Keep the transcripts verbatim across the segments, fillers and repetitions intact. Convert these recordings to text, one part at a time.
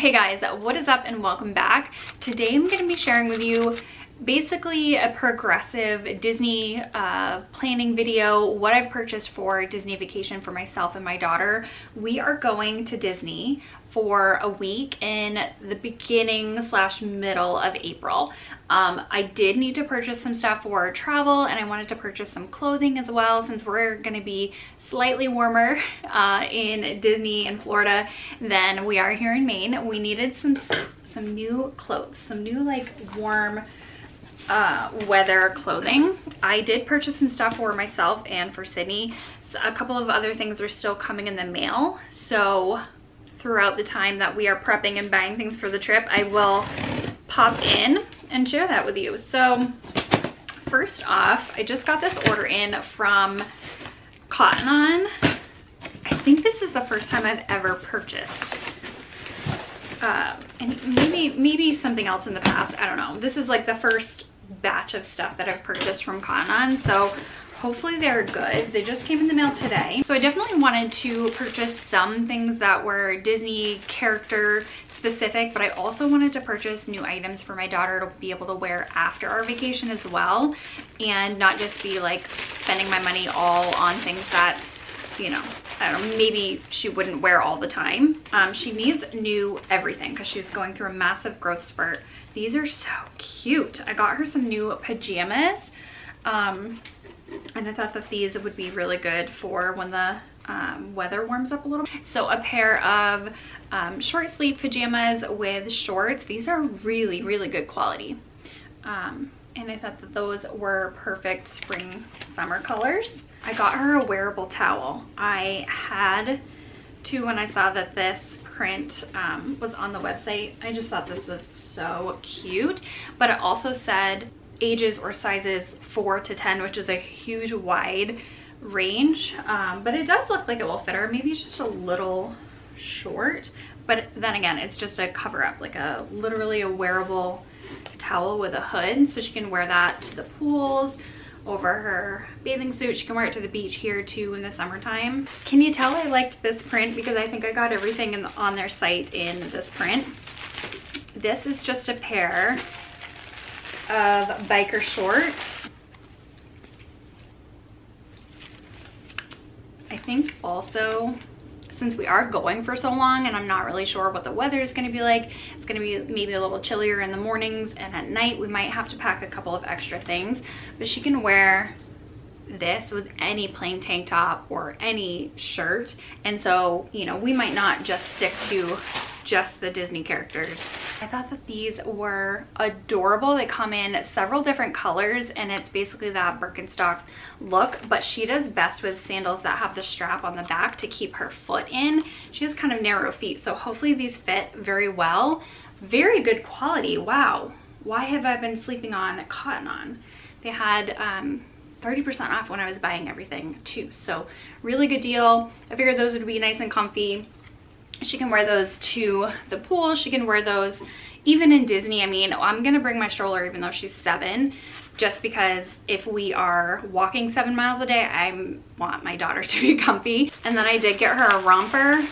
Hey guys, what is up and welcome back. Today I'm going to be sharing with you basically a progressive Disney uh, planning video, what I've purchased for Disney vacation for myself and my daughter. We are going to Disney for a week in the beginning slash middle of April. Um, I did need to purchase some stuff for travel, and I wanted to purchase some clothing as well since we're going to be slightly warmer uh, in Disney in Florida than we are here in Maine. We needed some some new clothes, some new like warm uh, weather clothing. I did purchase some stuff for myself and for Sydney. So a couple of other things are still coming in the mail. So throughout the time that we are prepping and buying things for the trip, I will pop in and share that with you. So first off, I just got this order in from Cotton On. I think this is the first time I've ever purchased. Uh, and maybe, maybe something else in the past, I don't know. This is like the first batch of stuff that I've purchased from Cotton On. So hopefully they're good. They just came in the mail today. So I definitely wanted to purchase some things that were Disney character specific, but I also wanted to purchase new items for my daughter to be able to wear after our vacation as well, and not just be like spending my money all on things that, you know, I don't know, maybe she wouldn't wear all the time. Um, she needs new everything because she's going through a massive growth spurt. These are so cute. I got her some new pajamas. Um, And I thought that these would be really good for when the um, weather warms up a little. So a pair of um, short sleeve pajamas with shorts. These are really, really good quality. Um, and I thought that those were perfect spring, summer colors. I got her a wearable towel. I had to when I saw that this print um, was on the website. I just thought this was so cute. But it also said ages or sizes four to ten, which is a huge wide range, um, but it does look like it will fit her. Maybe just a little short, but then again, it's just a cover up, like a literally a wearable towel with a hood, so she can wear that to the pools, over her bathing suit. She can wear it to the beach here too in the summertime. Can you tell I liked this print? Because I think I got everything in the, on their site in this print. This is just a pair of biker shorts. I think also, since we are going for so long and I'm not really sure what the weather is going to be like, it's going to be maybe a little chillier in the mornings, and at night we might have to pack a couple of extra things, but she can wear this with any plain tank top or any shirt. And so, you know, we might not just stick to just the Disney characters. I thought that these were adorable. They come in several different colors, and it's basically that Birkenstock look, but she does best with sandals that have the strap on the back to keep her foot in. She has kind of narrow feet, so hopefully these fit very well. Very good quality. Wow, why have I been sleeping on Cotton On? They had um thirty percent off when I was buying everything too, so really good deal. I figured those would be nice and comfy. She can wear those to the pool. She can wear those even in Disney. I mean, I'm gonna bring my stroller even though she's seven, just because if we are walking seven miles a day, I want my daughter to be comfy. And then I did get her a romper.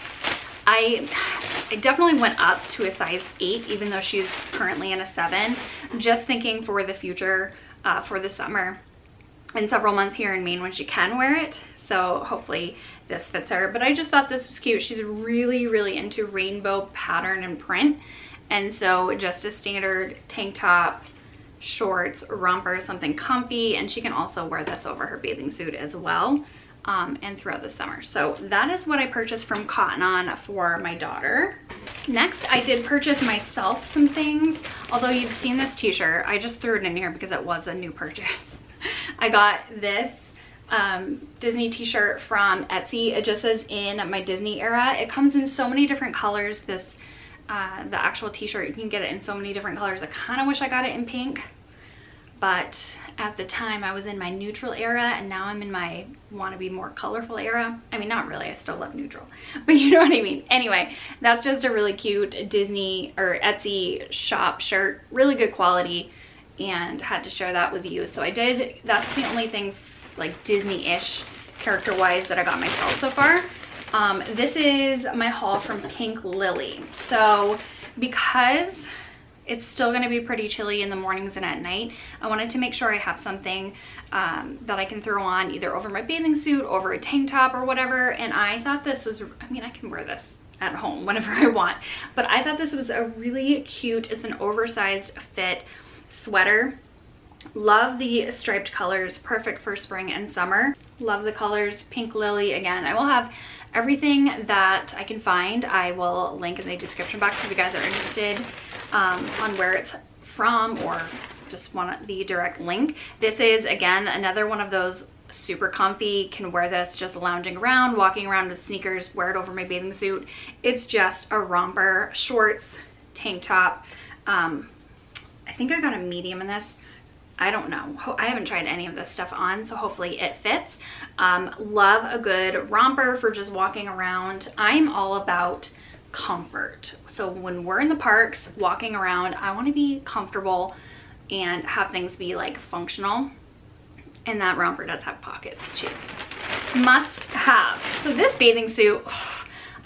I, I definitely went up to a size eight, even though she's currently in a seven, just thinking for the future, uh, for the summer and several months here in Maine when she can wear it. So hopefully this fits her. But I just thought this was cute. She's really, really into rainbow pattern and print. And so just a standard tank top, shorts, romper, something comfy. And she can also wear this over her bathing suit as well, um, and throughout the summer. So that is what I purchased from Cotton On for my daughter. Next, I did purchase myself some things. Although you've seen this t-shirt, I just threw it in here because it was a new purchase. I got this um Disney t-shirt from Etsy. It just says in my Disney era. It comes in so many different colors. This uh the actual t-shirt, you can get it in so many different colors. I kind of wish I got it in pink, but at the time I was in my neutral era, and now I'm in my want to be more colorful era. I mean, not really, I still love neutral, but you know what I mean. Anyway, that's just a really cute Disney or Etsy shop shirt, really good quality, and had to share that with you. So I did, that's the only thing like Disney-ish character-wise that I got myself so far. Um, this is my haul from Pink Lily. So because it's still going to be pretty chilly in the mornings and at night, I wanted to make sure I have something um, that I can throw on either over my bathing suit, over a tank top or whatever. And I thought this was, I mean, I can wear this at home whenever I want, but I thought this was a really cute, it's an oversized fit sweater. Love the striped colors, perfect for spring and summer. Love the colors, pink lily. Again, I will have everything that I can find. I will link in the description box if you guys are interested um, on where it's from or just want the direct link. This is, again, another one of those super comfy, can wear this just lounging around, walking around with sneakers, wear it over my bathing suit. It's just a romper, shorts, tank top. Um, I think I got a medium in this. I don't know. I haven't tried any of this stuff on, so hopefully it fits. Um, love a good romper for just walking around. I'm all about comfort. So when we're in the parks, walking around, I want to be comfortable and have things be like functional. And that romper does have pockets too. Must have. So this bathing suit, oh,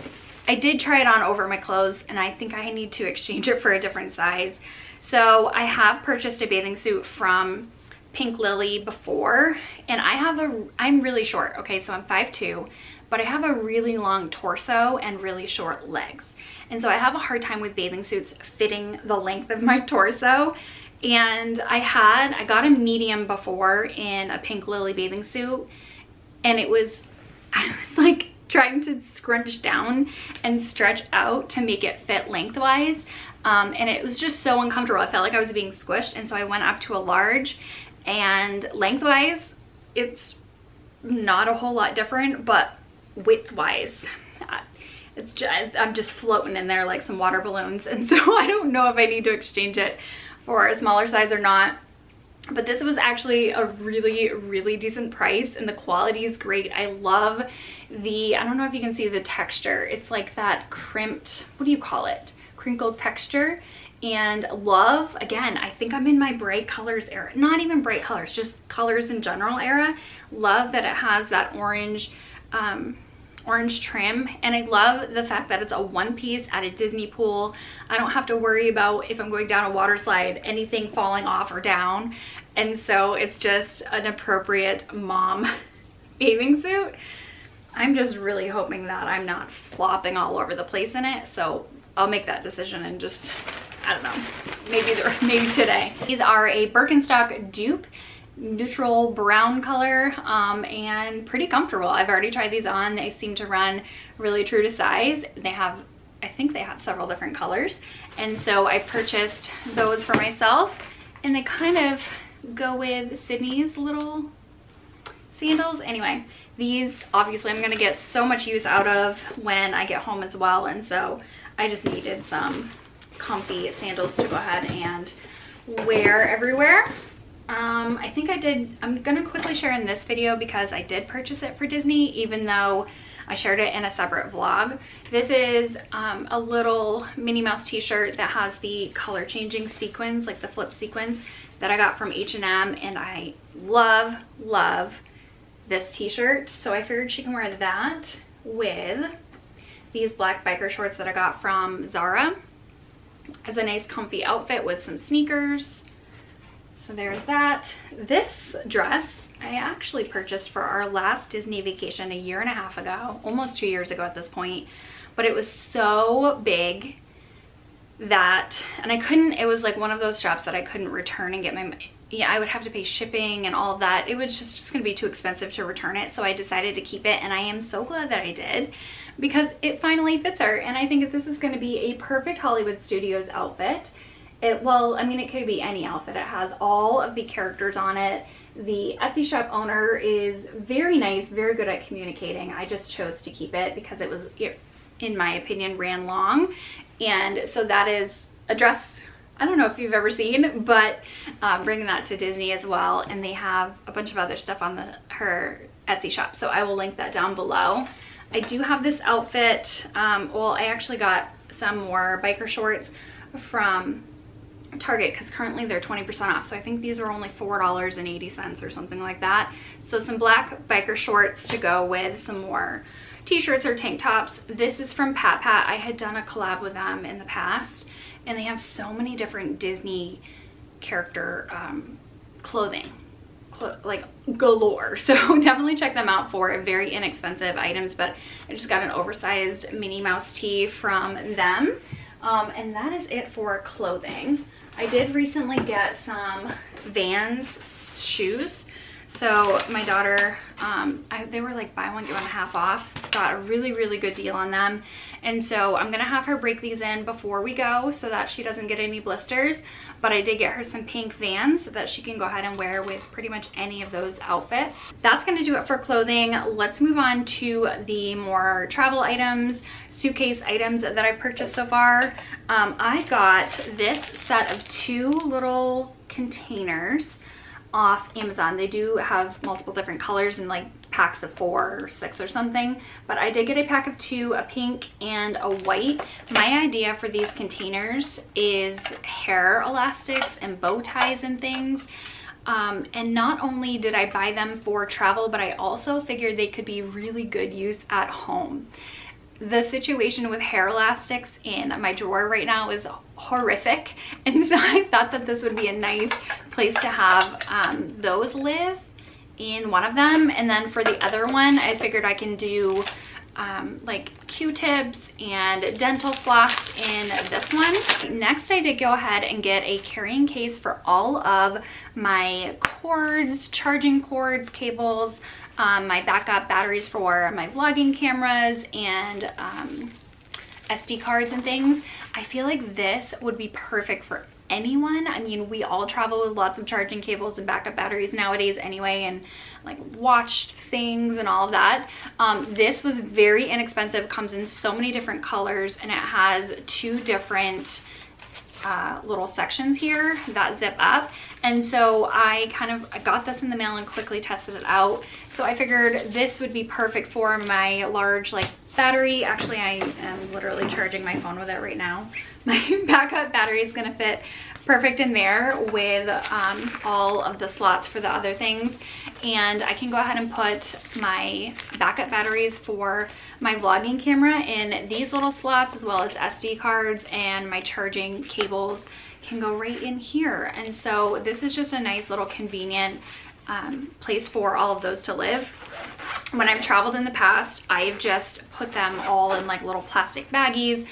I did try it on over my clothes and I think I need to exchange it for a different size. So I have purchased a bathing suit from Pink Lily before, and I have a, I'm really short, okay, so I'm five two, but I have a really long torso and really short legs. And so I have a hard time with bathing suits fitting the length of my torso. And I had, I got a medium before in a Pink Lily bathing suit, and it was, I was like trying to scrunch down and stretch out to make it fit lengthwise. Um, and it was just so uncomfortable. I felt like I was being squished. And so I went up to a large, and lengthwise, it's not a whole lot different, but widthwise, it's just, I'm just floating in there like some water balloons. And so I don't know if I need to exchange it for a smaller size or not. But this was actually a really, really decent price, and the quality is great. I love the, I don't know if you can see the texture. It's like that crimped, what do you call it? Crinkled texture. And love, again, I think I'm in my bright colors era. Not even bright colors, just colors in general era. Love that it has that orange, um, orange trim, and I love the fact that it's a one piece at a Disney pool. I don't have to worry about, if I'm going down a water slide, anything falling off or down. And so it's just an appropriate mom bathing suit. I'm just really hoping that I'm not flopping all over the place in it. So I'll make that decision and just, I don't know, maybe they're, maybe today. These are a Birkenstock dupe, neutral brown color, um, and pretty comfortable. I've already tried these on. They seem to run really true to size. They have, I think they have several different colors. And so I purchased those for myself, and they kind of go with Sydney's little sandals. Anyway, these obviously I'm gonna get so much use out of when I get home as well. And so I just needed some comfy sandals to go ahead and wear everywhere. Um, I think I did, I'm gonna quickly share in this video because I did purchase it for Disney, even though I shared it in a separate vlog. This is um, a little Minnie Mouse t-shirt that has the color changing sequins, like the flip sequins that I got from H and M, and I love, love this t-shirt. So I figured she can wear that with these black biker shorts that I got from Zara as a nice comfy outfit with some sneakers. So there's that. This dress I actually purchased for our last Disney vacation a year and a half ago, almost two years ago at this point, but it was so big that, and I couldn't, it was like one of those shops that I couldn't return and get my, yeah, I would have to pay shipping and all of that. It was just, just gonna be too expensive to return it. So I decided to keep it, and I am so glad that I did because it finally fits her. And I think that this is gonna be a perfect Hollywood Studios outfit. It, well, I mean, it could be any outfit. It has all of the characters on it. The Etsy shop owner is very nice, very good at communicating. I just chose to keep it because it was, it, in my opinion, ran long. And so that is a dress I don't know if you've ever seen, but um, bringing that to Disney as well. And they have a bunch of other stuff on the her Etsy shop, so I will link that down below. I do have this outfit. Um, well, I actually got some more biker shorts from Target because currently they're twenty percent off. So I think these are only four dollars and eighty cents or something like that. So some black biker shorts to go with some more t-shirts or tank tops. This is from Pat Pat. I had done a collab with them in the past, and they have so many different Disney character um, clothing, Clo like galore. So definitely check them out for very inexpensive items. But I just got an oversized Minnie Mouse tee from them. Um, and that is it for clothing. I did recently get some Vans shoes. So my daughter, um, I, they were like buy one, get one half off. Got a really, really good deal on them. And so I'm gonna have her break these in before we go so that she doesn't get any blisters. But I did get her some pink Vans that she can go ahead and wear with pretty much any of those outfits. That's gonna do it for clothing. Let's move on to the more travel items, suitcase items that I purchased so far. Um, I got this set of two little containers off Amazon. They do have multiple different colors and like packs of four or six or something, but I did get a pack of two, a pink and a white. My idea for these containers is hair elastics and bow ties and things. Um, and not only did I buy them for travel, but I also figured they could be really good use at home. The situation with hair elastics in my drawer right now is horrific, and so I thought that this would be a nice place to have um, those live in one of them. And then for the other one, I figured I can do um, like Q-tips and dental floss in this one. Next, I did go ahead and get a carrying case for all of my cords, charging cords, cables, Um, my backup batteries for my vlogging cameras, and um, S D cards and things. I feel like this would be perfect for anyone. I mean, we all travel with lots of charging cables and backup batteries nowadays anyway, and like watch things and all of that. Um, this was very inexpensive, comes in so many different colors, and it has two different Uh, little sections here that zip up. And so I kind of I got this in the mail and quickly tested it out. So I figured this would be perfect for my large like battery. Actually, I am literally charging my phone with it right now. My backup battery is gonna fit perfect in there with um, all of the slots for the other things. And I can go ahead and put my backup batteries for my vlogging camera in these little slots, as well as S D cards, and my charging cables can go right in here. And so this is just a nice little convenient um, place for all of those to live. When I've traveled in the past, I've just put them all in like little plastic baggies,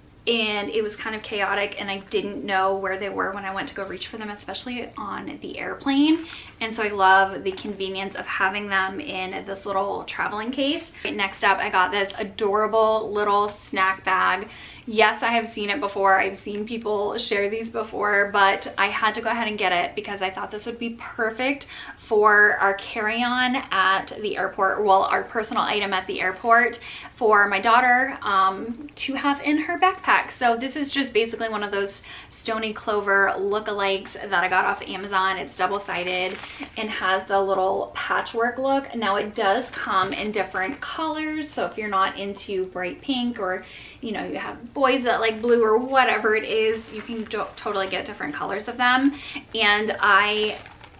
and it was kind of chaotic, and I didn't know where they were when I went to go reach for them, especially on the airplane. And so I love the convenience of having them in this little traveling case. Next up, I got this adorable little snack bag. Yes, I have seen it before. I've seen people share these before, but I had to go ahead and get it because I thought this would be perfect for our carry-on at the airport, well, our personal item at the airport for my daughter um, to have in her backpack. So this is just basically one of those Stony Clover lookalikes that I got off Amazon. It's double-sided and has the little patchwork look. Now it does come in different colors, so if you're not into bright pink, or you know, you have boys that like blue or whatever it is, you can totally get different colors of them. And I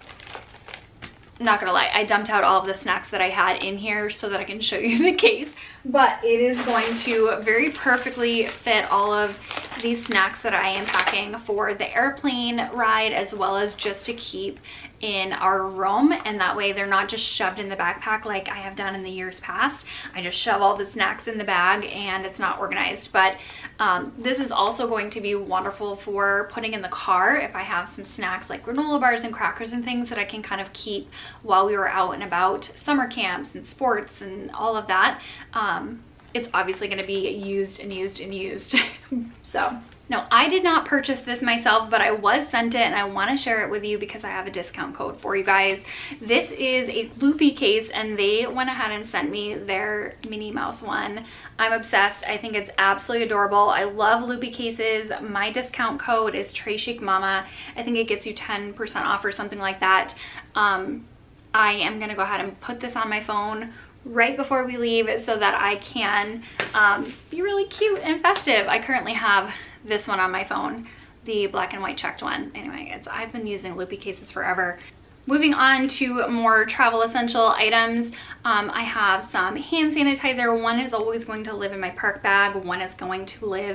not gonna lie, I dumped out all of the snacks that I had in here so that I can show you the case, but it is going to very perfectly fit all of these snacks that I am packing for the airplane ride, as well as just to keep in our room, and that way they're not just shoved in the backpack like I have done in the years past. I just shove all the snacks in the bag and it's not organized. But um, this is also going to be wonderful for putting in the car if I have some snacks like granola bars and crackers and things that I can kind of keep while we were out and about summer camps and sports and all of that. Um, it's obviously going to be used and used and used. So no, I did not purchase this myself, but I was sent it, and I want to share it with you because I have a discount code for you guys. This is a loopy case, and they went ahead and sent me their Minnie Mouse one. I'm obsessed. I think it's absolutely adorable. I love loopy cases. My discount code is Chic Mama. I think it gets you ten percent off or something like that. Um, I am going to go ahead and put this on my phone right before we leave so that I can um, be really cute and festive. I currently have this one on my phone, the black and white checked one. Anyway, it's I've been using loopy cases forever. Moving on to more travel essential items, um, I have some hand sanitizer. One is always going to live in my park bag. One is going to live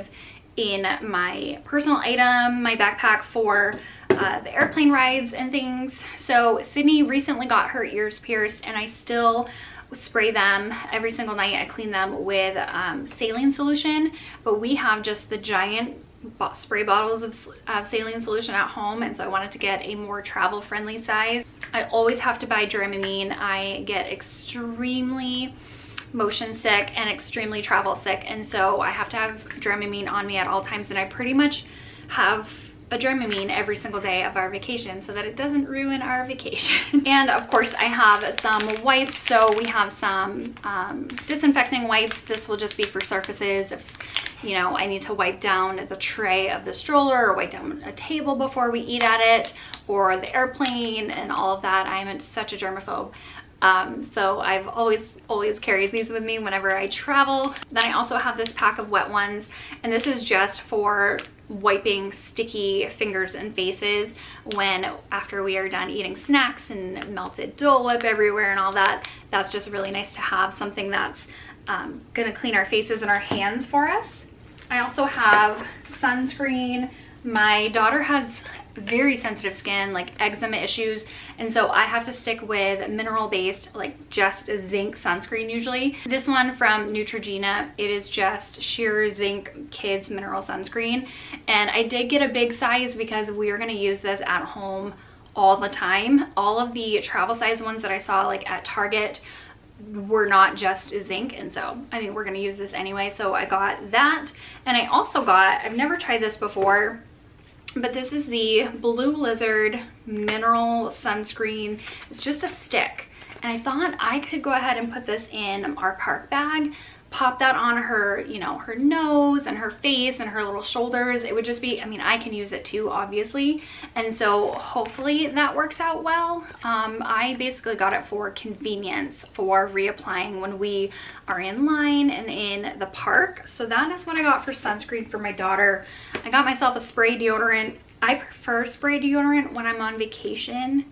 in my personal item, my backpack for uh, the airplane rides and things. So Sydney recently got her ears pierced, and I still spray them every single night. I clean them with um, saline solution, but we have just the giant spray bottles of, of saline solution at home, and so I wanted to get a more travel friendly size. I always have to buy Dramamine. I get extremely motion sick and extremely travel sick, and so I have to have Dramamine on me at all times, and I pretty much have a Dramamine every single day of our vacation so that it doesn't ruin our vacation. And of course I have some wipes. So we have some um, disinfecting wipes. This will just be for surfaces if, you know, I need to wipe down the tray of the stroller or wipe down a table before we eat at it, or the airplane and all of that. I'm such a germaphobe. Um, so I've always, always carried these with me whenever I travel. Then I also have this pack of wet ones, and this is just for wiping sticky fingers and faces when after we are done eating snacks and melted Dole Whip everywhere and all that. That's just really nice to have something that's um, gonna clean our faces and our hands for us. I also have sunscreen. My daughter has very sensitive skin, like eczema issues, and so I have to stick with mineral based, like just zinc sunscreen usually. This one from Neutrogena, it is just sheer zinc kids mineral sunscreen, and I did get a big size because we are going to use this at home all the time. All of the travel size ones that I saw like at Target were not just zinc, and so I mean we're going to use this anyway, so I got that. And I also got, I've never tried this before, but this is the Blue Lizard mineral sunscreen. It's just a stick, and I thought I could go ahead and put this in our park bag, pop that on her, you know, her nose and her face and her little shoulders. It would just be, I mean, I can use it too, obviously, and so hopefully that works out well. Um, I basically got it for convenience for reapplying when we are in line and in the park. So that is what I got for sunscreen for my daughter. I got myself a spray deodorant. I prefer spray deodorant when I'm on vacation.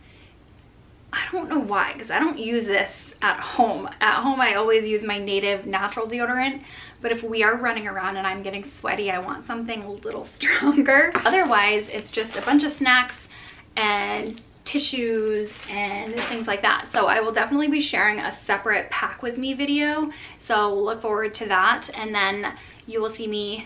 I don't know why, because I don't use this at home. At home, I always use my native natural deodorant, but if we are running around and I'm getting sweaty, I want something a little stronger. Otherwise, it's just a bunch of snacks and tissues and things like that. So I will definitely be sharing a separate pack with me video, so look forward to that, and then you will see me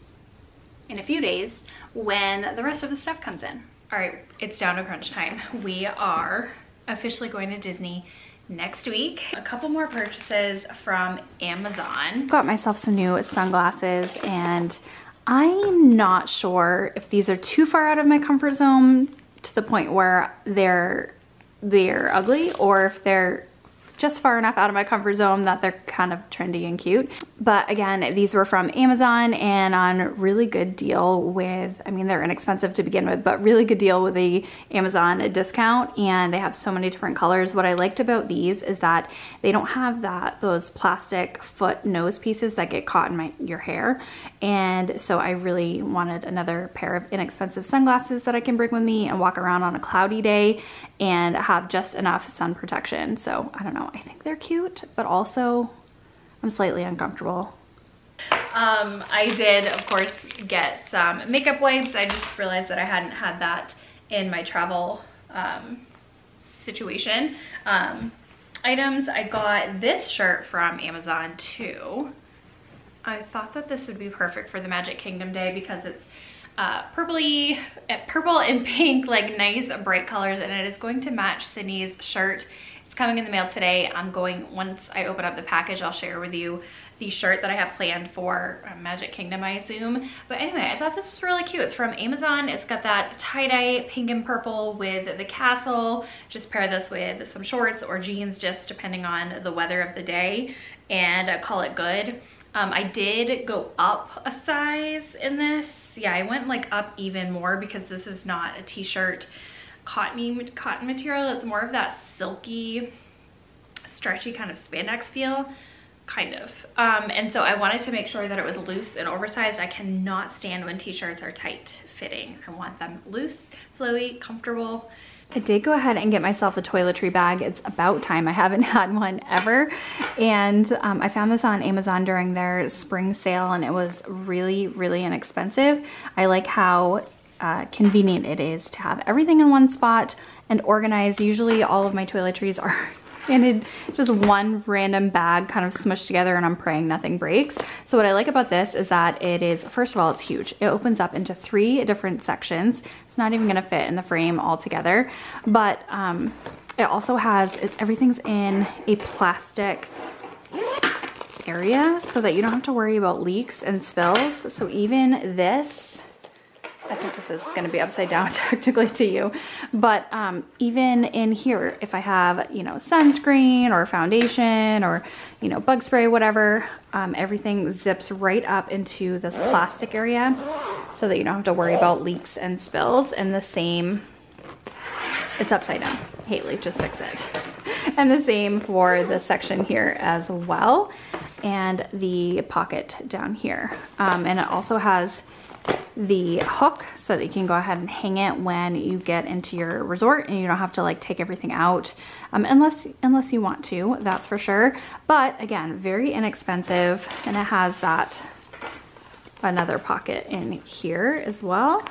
in a few days when the rest of the stuff comes in. All right, it's down to crunch time. We are officially going to Disney next week. A couple more purchases from Amazon. Got myself some new sunglasses, and I'm not sure if these are too far out of my comfort zone to the point where they're they're ugly, or if they're just far enough out of my comfort zone that they're kind of trendy and cute. But again, these were from Amazon and on really good deal with, I mean, they're inexpensive to begin with, but really good deal with the Amazon discount, and they have so many different colors. What I liked about these is that they don't have that those plastic foot nose pieces that get caught in my your hair, and so I really wanted another pair of inexpensive sunglasses that I can bring with me and walk around on a cloudy day and have just enough sun protection. So I don't know, I think they're cute, but also I'm slightly uncomfortable. Um, I did, of course, get some makeup wipes. I just realized that I hadn't had that in my travel um, situation. Um, items, I got this shirt from Amazon too. I thought that this would be perfect for the Magic Kingdom day because it's uh, purpley, purple and pink, like nice bright colors, and it is going to match Sydney's shirt. It's coming in the mail today. I'm going, once I open up the package, I'll share with you the shirt that I have planned for Magic Kingdom, I assume. But anyway, I thought this was really cute. It's from Amazon. It's got that tie-dye pink and purple with the castle. Just pair this with some shorts or jeans, just depending on the weather of the day, and uh, call it good. Um, I did go up a size in this. Yeah, I went like up even more because this is not a t-shirt cotton cotton material. It's more of that silky, stretchy kind of spandex feel, kind of. Um, and so I wanted to make sure that it was loose and oversized. I cannot stand when t-shirts are tight fitting. I want them loose, flowy, comfortable. I did go ahead and get myself a toiletry bag. It's about time. I haven't had one ever. And um, I found this on Amazon during their spring sale and it was really, really inexpensive. I like how uh, convenient it is to have everything in one spot and organized. Usually all of my toiletries are in it, just one random bag kind of smushed together, and I'm praying nothing breaks. So what I like about this is that it is, first of all, it's huge. It opens up into three different sections. It's not even gonna fit in the frame all together, but um, it also has, it, everything's in a plastic area so that you don't have to worry about leaks and spills. So even this, I think this is going to be upside down technically to you, but um, even in here, if I have, you know, sunscreen or foundation or, you know, bug spray, whatever, um, everything zips right up into this plastic area so that you don't have to worry about leaks and spills. And the same, it's upside down. Haley, just fix it. And the same for this section here as well. And the pocket down here. Um, and it also has the hook so that you can go ahead and hang it when you get into your resort and you don't have to like take everything out um, unless unless you want to, that's for sure. But again, very inexpensive, and it has that another pocket in here as well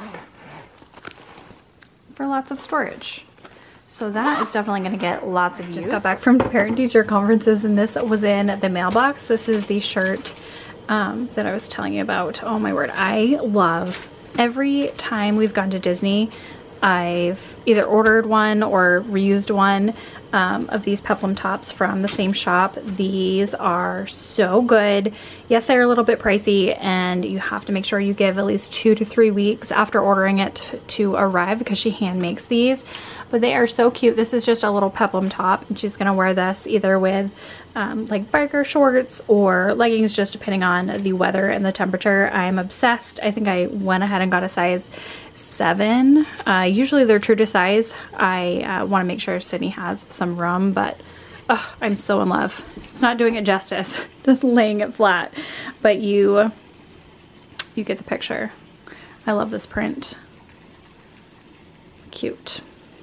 for lots of storage. So that is definitely going to get lots of use. Just got back from parent teacher conferences and this was in the mailbox. This is the shirt Um, that I was telling you about. Oh my word, I love, every time we've gone to Disney, I've either ordered one or reused one um, of these peplum tops from the same shop. These are so good. Yes, they're a little bit pricey and you have to make sure you give at least two to three weeks after ordering it to arrive because she hand makes these. But they are so cute. This is just a little peplum top and she's gonna wear this either with um, like biker shorts or leggings, just depending on the weather and the temperature. I'm obsessed. I think I went ahead and got a size seven. Uh, usually they're true to size. I uh, wanna make sure Sydney has some room, but oh, I'm so in love. It's not doing it justice, just laying it flat, but you, you get the picture. I love this print. Cute.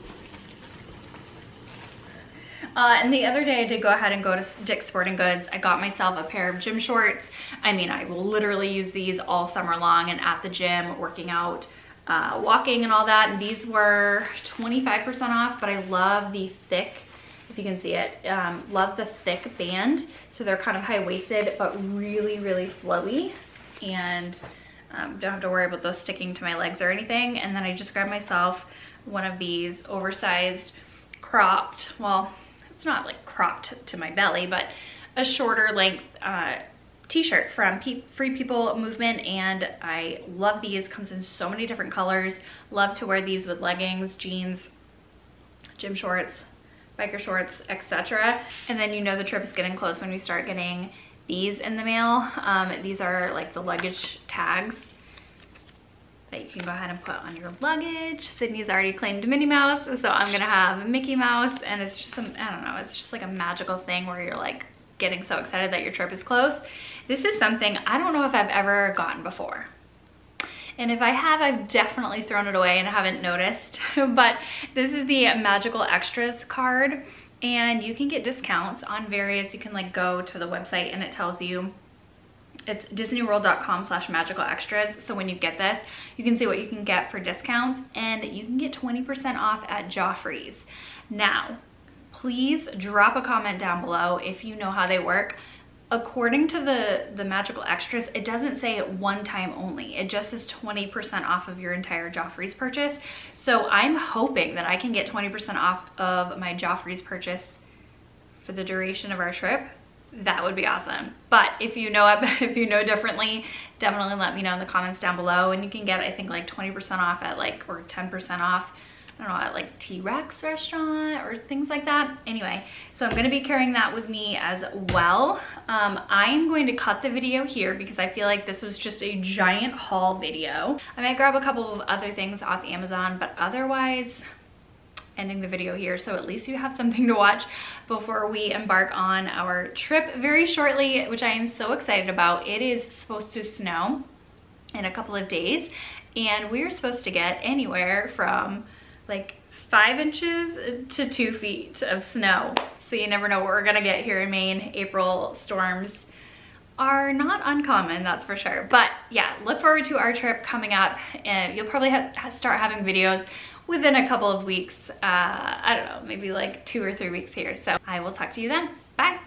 Uh, and the other day I did go ahead and go to Dick's Sporting Goods. I got myself a pair of gym shorts. I mean, I will literally use these all summer long and at the gym, working out, uh, walking and all that. And these were twenty-five percent off, but I love the thick, if you can see it, um, love the thick band. So they're kind of high-waisted, but really, really flowy. And um, don't have to worry about those sticking to my legs or anything. And then I just grabbed myself one of these oversized cropped, well, it's not like cropped to my belly, but a shorter length uh, t-shirt from Pe Free People Movement, and I love these. Comes in so many different colors. Love to wear these with leggings, jeans, gym shorts, biker shorts, et cetera. And then you know the trip is getting close when we start getting these in the mail. Um, these are like the luggage tags that you can go ahead and put on your luggage. Sydney's already claimed Minnie Mouse, so I'm gonna have Mickey Mouse, and it's just some, I don't know, it's just like a magical thing where you're like getting so excited that your trip is close. This is something I don't know if I've ever gotten before. And if I have, I've definitely thrown it away and I haven't noticed. But this is the Magical Extras card, and you can get discounts on various, you can like go to the website and it tells you, it's disneyworld.com slash magical extras. So when you get this, you can see what you can get for discounts, and you can get twenty percent off at Joffrey's. Now, please drop a comment down below if you know how they work. According to the, the Magical Extras, it doesn't say it one time only. It just says twenty percent off of your entire Joffrey's purchase. So I'm hoping that I can get twenty percent off of my Joffrey's purchase for the duration of our trip. That would be awesome. But if you know it, if you know differently, definitely let me know in the comments down below. And you can get, I think, like twenty percent off at like, or ten percent off, I don't know, at like T-Rex restaurant or things like that. Anyway, so I'm gonna be carrying that with me as well. Um, I'm going to cut the video here because I feel like this was just a giant haul video. I might grab a couple of other things off Amazon, but otherwise, ending the video here, so at least you have something to watch before we embark on our trip very shortly, which I am so excited about. It is supposed to snow in a couple of days, and we're supposed to get anywhere from like five inches to two feet of snow. So you never know what we're gonna get here in Maine. April storms are not uncommon, that's for sure. But yeah, look forward to our trip coming up, and you'll probably have, start having videos within a couple of weeks. Uh, I don't know, maybe like two or three weeks here. So I will talk to you then. Bye.